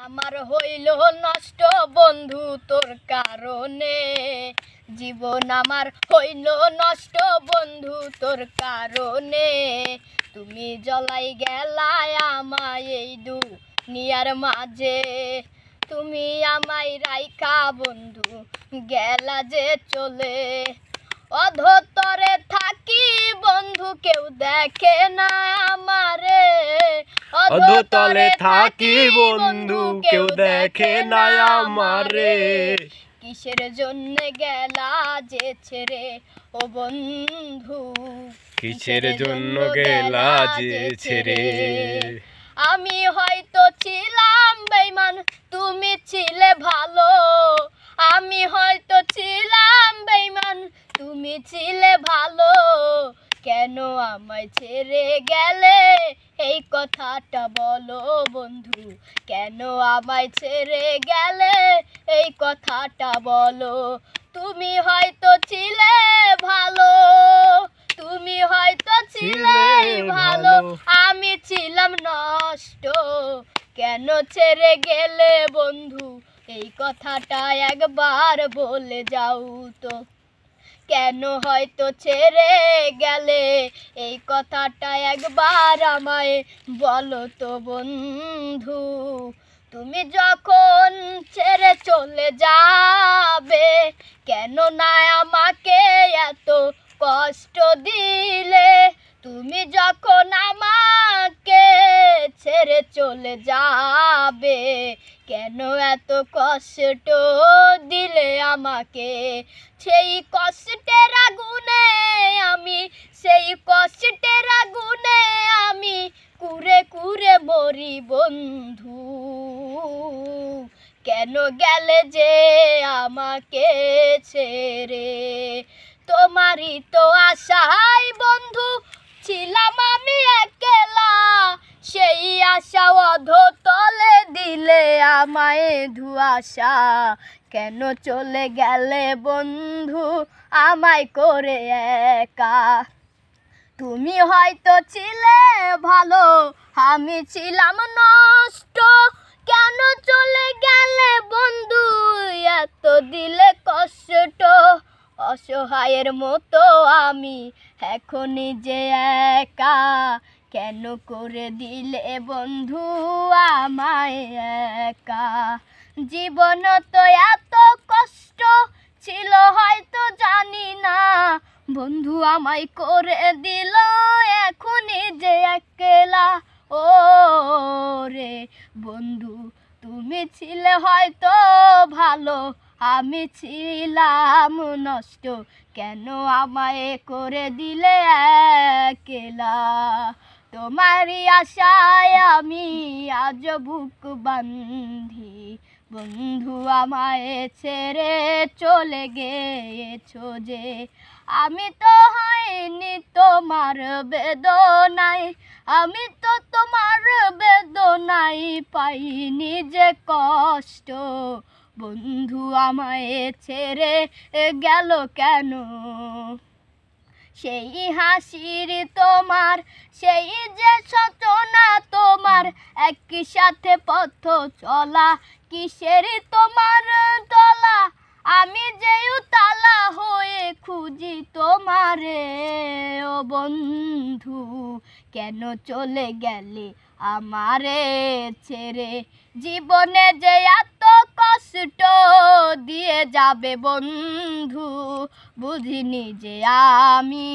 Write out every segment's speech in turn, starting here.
আমার হইল নষ্ট বন্ধু তোর কারণে, জীবন আমার হইল নষ্ট বন্ধু তোর কারণে। তুমি জ্বলাই গেলায় আমায় এই দুনিয়ার মাঝে, তুমি আমায় রাইখা বন্ধু গেলা যে চলে। অধতরে থাকি বন্ধু কেউ দেখে না আমারে, অধতলে থাকি বন্ধু কেউ দেখে না আমারে। কিসের জন্য গেলা যে ছেড়ে ও বন্ধু, কিসের জন্য গেলা যে ছেড়ে। আমি হয়তো ছিলাম বেঈমান তুমি ছিলে ভালো, আমি হয়তো ছিলাম বেঈমান তুমি ছিলে ভালো। কেন আমায় ছেড়ে গেলে এই কথাটা বলো বন্ধু, কেন আমায় ছেড়ে গেলে এই কথাটা বলো। তুমি হয়তো ছিলে ভালো, তুমি হয়তো ছিলে ভালো, আমি ছিলাম নষ্ট। কেন ছেড়ে গেলে বন্ধু এই কথাটা একবার বলে যাও তো। কেন হয়তো ছেড়ে গেলে এই কথাটা একবার আমায় বলো তো বন্ধু। তুমি যখন ছেড়ে চলে যাবে কেন না আমাকে এত কষ্ট দিলে, তুমি যখন আমাকে ছেড়ে চলে যাবে কেন এত কষ্ট দিলে আমাকে। সেই কষ্টের আগুনে আমি, সেই কষ্টের আগুনে আমি কুরে কুরে মরি বন্ধু। কেন গেলে যে আমাকে ছেড়ে, তোমারই তো আশায় বন্ধু ছিলাম আমি একলা। সেই আশা অধতলে দিলে আমায় ধুয়াশা। কেন চলে গেলে বন্ধু আমায় করে একা। তুমি হয়তো ছিলে ভালো আমি ছিলাম নষ্ট, কেন চলে গেলে বন্ধু এত দিলে কষ্ট। অসহায়ের মতো আমি এখন যে একা, কেন করে দিলে বন্ধু আমায় একা। জীবন তো এত কষ্ট ছিল হয়তো জানি না, বন্ধু আমায় করে দিল এখনই যে একলা। ও রে বন্ধু তুমি ছিলে হয়তো ভালো আমি ছিলাম নষ্ট, কেন আমায় করে দিলে একলা। তোমারই আশায় আমি আজ বুক বান্ধি, বন্ধু আমায় ছেড়ে চলে গেছো যে। আমি তো হয়নি তোমার বেদনায়, আমি তো তোমার বেদনায় পাইনি যে কষ্ট। বন্ধু আমায় ছেড়ে গেল কেন, সেই হাসির তোমার, সেই যে সচনা তোমার, একই সাথে পথ চলা, কিসের তোমার তলা। আমি যে উতালা হয়ে খুঁজি তোমারে ও বন্ধু, কেন চলে গেলে আমারে ছেড়ে। জীবনে যে এত কষ্ট দিয়ে যাবে বন্ধু, বুঝিনি যে আমি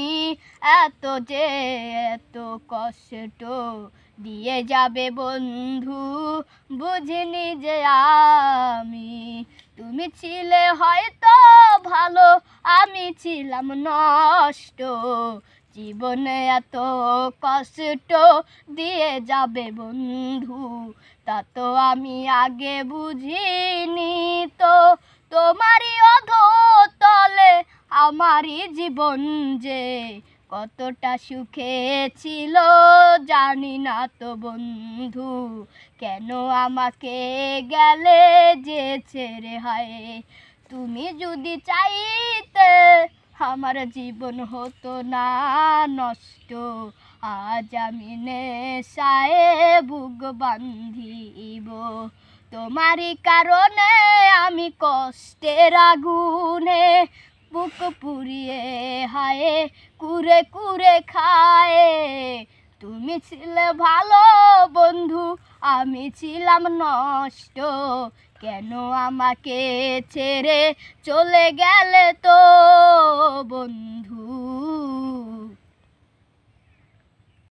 এত কষ্ট দিয়ে যাবে বন্ধু, বুঝিনি যে আমি। তুমি ছিলে হয়তো ভালো আমি ছিলাম নষ্ট, জীবনে এত কষ্ট দিয়ে যাবে বন্ধু, তা তো আমি আগে বুঝিনি তো। তোমারই অধতলে আমারই জীবন যে কতটা সুখে ছিল জানি না তো বন্ধু, কেন আমাকে গেলে যে ছেড়ে। হায় তুমি যদি চাইতে আমার জীবন হতো না নষ্ট, আজ আমি নেশায় বুক বান্ধিব। তোমারই কারণে আমি কষ্টের আগুনে বুক পুড়িয়ে হায় কুরে কুরে খায়। তুমি ছিলে ভালো বন্ধু, আমি ছিলাম নষ্ট, কেন আমাকে ছেড়ে চলে গেলে তো বন্ধু।